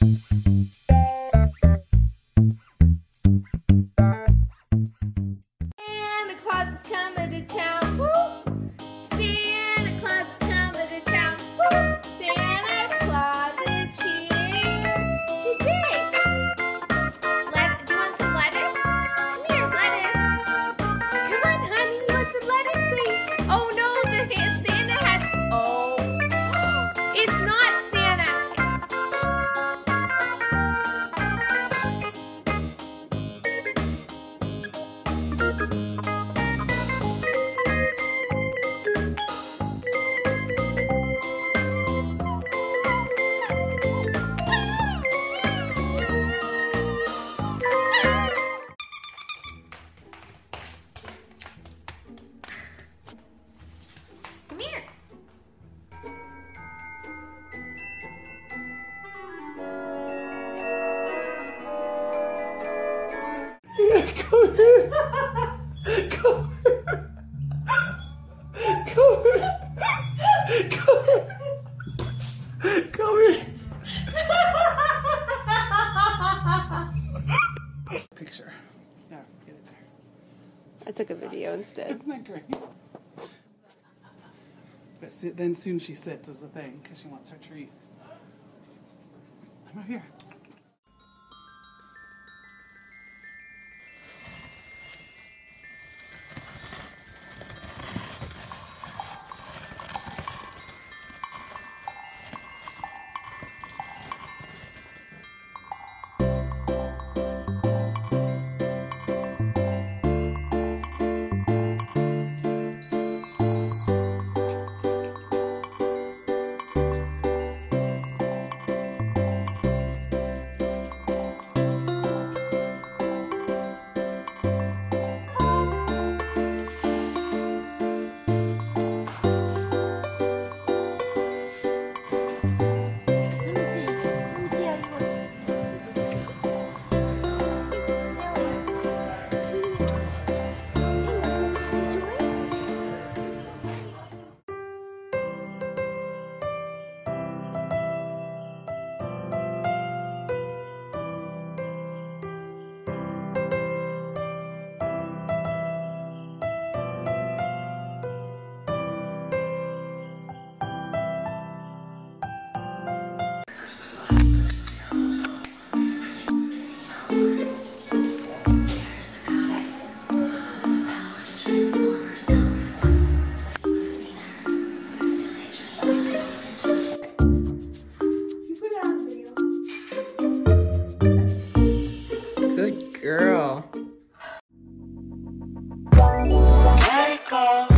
Santa Claus is coming to town. Woo! Santa Claus is coming to town. Woo! Santa Claus is here today. Do you want some lettuce? Come here, lettuce. Come on, honey. You want some lettuce, please? Oh no, Santa has. Oh, it's not Santa. Come here. Come here. Come here. Come here. Come here. Come here. Picture. Yeah, get it there. I took a video instead. Isn't that great? But then soon she sits as a thing because she wants her treat. I'm right here. Good girl. Let it go.